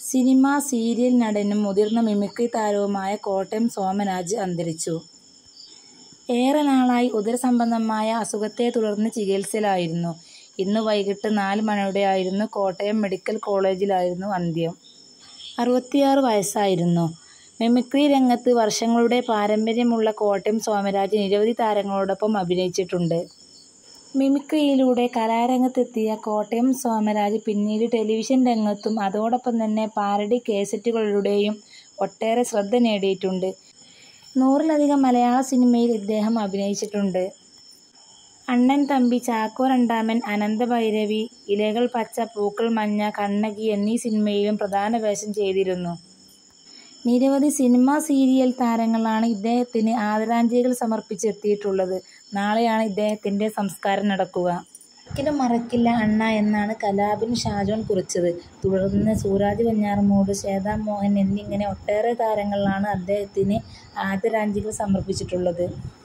Cinema, serial നടനും മുതിർന്ന mimicry താരവുമായ കോട്ടയം സോമരാജ് അന്തരിച്ചു. ഏറെ നാളായി ഉദരസംബന്ധമായ അസുഖത്തെ തുടർന്ന് ചികിത്സയിലായിരുന്നു. ഇന്ന് വൈകിട്ട് 4 മണിയോടെയായിരുന്നു കോട്ടയം മെഡിക്കൽ കോളേജിലായിരുന്നു അന്ത്യം. 66 വയസ്സായിരുന്നു. മിമിക്രി രംഗത്ത് വർഷങ്ങളുടെ പാരമ്പര്യമുള്ള കോട്ടയം സോമരാജ് നിരവധി താരങ്ങളോടൊപ്പം അഭിനയിച്ചിട്ടുണ്ട്. മിമിക്രിയിലൂടെ കലാരംഗത്തെത്തിയ കോട്ടയം സോമരാജ് പിന്നീട് ടെലിവിഷൻ രംഗത്തും അതോടൊപ്പം തന്നെ പാരഡി കേസറ്റുകളിലൂടെയും ഒട്ടേറെ ശ്രദ്ധ നേടിയിട്ടുണ്ട്. 100-ലധികം മലയാള സിനിമയിൽ ഇദ്ദേഹം അഭിനയിച്ചിട്ടുണ്ട്. അണ്ണൻ തമ്പി, ചാക്കോ രണ്ടാമൻ, അനന്തഭൈരവി, ഇലകൾ പച്ച പൂക്കൾ മഞ്ഞ, കണ്ണകി എന്നീ സിനിമയിലും പ്രധാന വേഷം ചെയ്തിരുന്നു. നിരവധി സിനിമ, സീരിയൽ താരങ്ങളാണ് ഇദ്ദേഹത്തിന് ആദരാഞ്ജലികൾ സമർപ്പിച്ചെത്തിയിട്ടുള്ളത്. നാളെയാണ് ഇദ്ദേഹത്തിന്റെ സംസ്കാരം നടക്കുക. ഒരിക്കലും മറക്കില്ല അണ്ണ എന്നാണ് കലാഭൻ ഷാജോൺ കുറിച്ചത്. തുടർന്ന് സൂരജ് വെഞ്ഞാറമൂട്, ശ്വേതാ മോഹൻ എന്നിങ്ങനെ ഒട്ടേറെ താരങ്ങളാണ് അദ്ദേഹത്തിന് ആദരാഞ്ജലികൾ സമർപ്പിച്ചിട്ടുള്ളത്.